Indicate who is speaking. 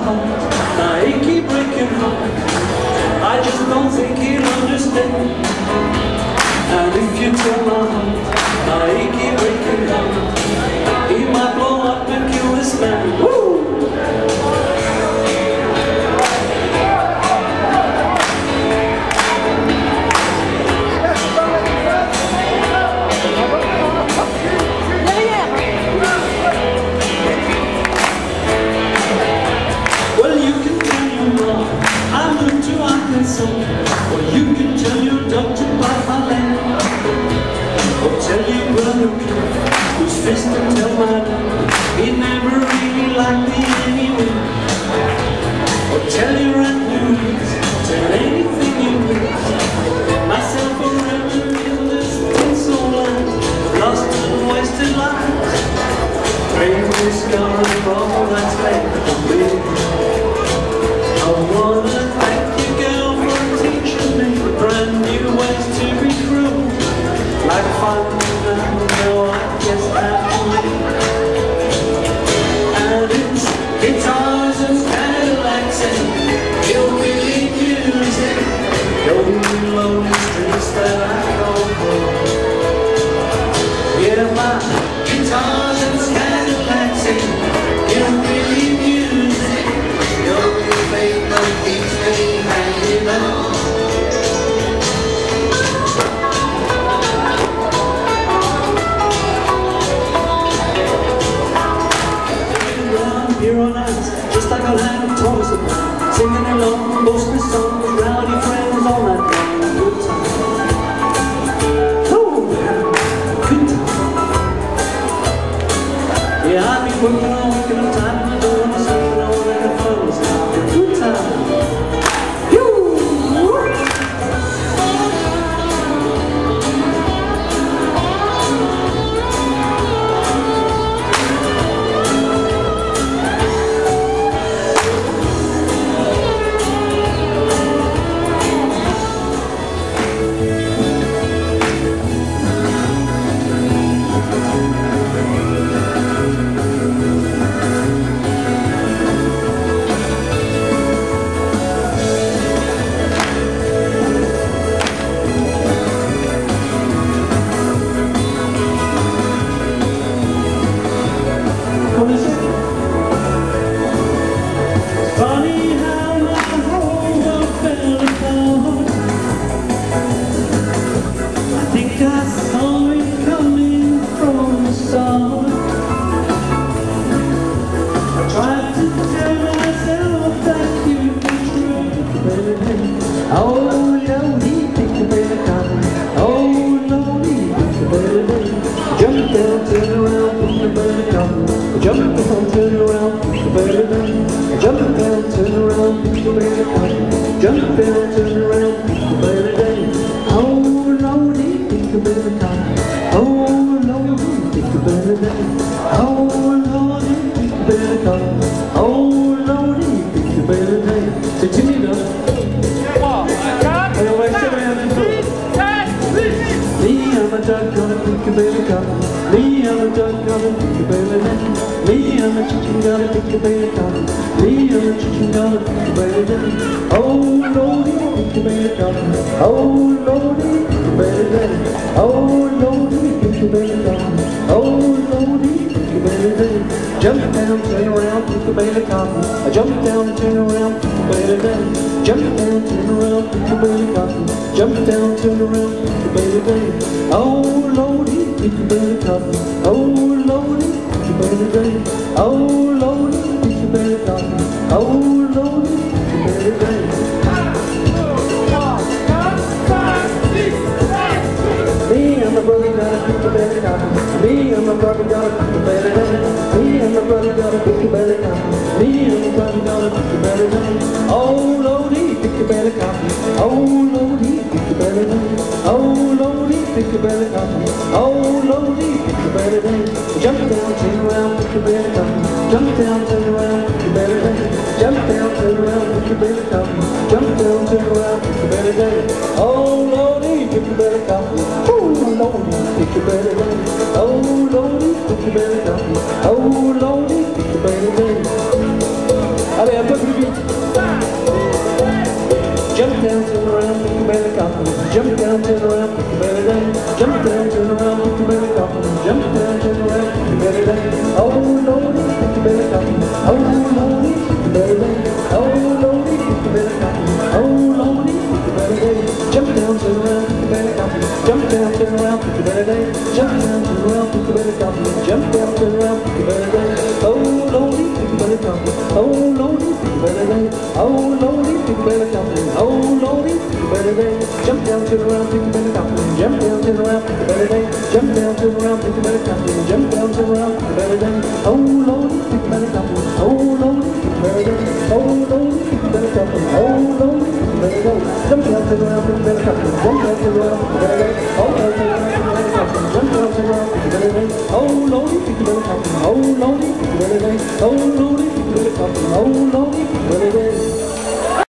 Speaker 1: heart, my achy breaking heart. I just don't think he'll understand. And if you tell my heart, my achy breaking heart, he might blow up and kill this man. Woo! Or you can tell your doctor about my land, or tell your brother who's fist to tell my dad he never really liked me anyway, or tell your Aunt Louise, tell anything you please. Myself forever in this pencil land, lost and wasted lives, painful scars of all that's left of me. I wanna thank you, girl, for teaching me brand new ways to be cruel. Like finding out, no, I guess actually. And it's guitars and Cadillacs and hillbilly music, lonely, lonely streets that I go for. Yeah, my guitars and Cadillacs and hillbilly music, lonely paper keeps me hanging on. Here on ice, just like a land of toys about, singing along, boasting songs with rowdy friends all night long. Good time. Oh, good time. Yeah, I've been working on time, and I don't want to sleep, no one ever falls now. Good time. Funny how my whole world fell apart. I think I saw it coming from the start. I tried to tell myself that you'd be true, baby. Oh, Lordy, pick a better come. Oh, Lordy, pick a better day. Jump down, turn around, pick a better come. Jump down, turn around, pick a better day. Jump down, turn around, pick a better come. Jump down, turn around, pick a better day. Oh, Lordy, pick a better come. Oh, Lordy, pick a better day. Oh, Lordy, pick a better come. Oh, Lordy, pick a better day. So Timmy does. Me, I'm a duck, gonna pick a better come. Me, I'm a duck, gonna pick a better day. Me, I'm a chicken, gonna pick a better come. Me, I'm a chicken, gonna pick a better day. Oh, Lordy, pick a better come. Oh, Lordy, pick a better day. Oh, Lordy, pick a better come. Oh, Lordy, pick a better day. Jump down, turn around, pick a better come. I jump down, turn around, pick a better day. Jump down, turn around, pick a better come. Jump down, turn around, pick a better day. Oh, Lordy, pick a better come. Oh, Lordy, pick a better day. Oh, Lordy, pick a better come. Oh, Lordy, pick a better day. Me and my brother gotta pick a better come. Me and my brother gotta pick a better day. Me and my brother gotta pick a better come. Me and my brother gotta pick a better day. Oh, Lordy, pick a better come. Oh, Lordy, pick a better day. Oh, Lordy, pick a better come. Oh, Lordy, pick a better day. Jump down, turn around, pick a better come. Jump down, turn around, pick a better day. Jump down, turn around, pick a better come. Jump down, turn around, pick a better day. Oh, Lordy, pick a better come. Oh, Lordy, pick a better day. Oh, Lordy, pick a better come. Oh, Lordy, pick a better day. Allez, un peu plus. belly coffin, jump down, turn around, pick your belly day. Oh Lordy, pick your belly coffin, oh Lordy, pick your belly day. Oh Lordy, pick your belly coffin, oh Lordy, pick your belly day. Jump down, turn around, pick your belly coffin, jump down, turn around, pick your belly day. Jump down, turn around, pick your belly coffin, jump down, turn around, pick your belly day. Oh Lordy, pick your belly coffin, oh Lordy, pick your belly day. Oh Lordy, pick your belly coffin, oh Lordy, pick your belly day. Jump down, turn around, pick your belly coffin, jump down, turn around, pick your belly day. Oh Lordy, pick your belly coffin, jump down, turn around, pick your belly day. Oh Lordy, pick your belly coffin, oh Lordy, pick your belly day. Oh Lordy, pick your belly coffin, oh Lordy, pick your belly day.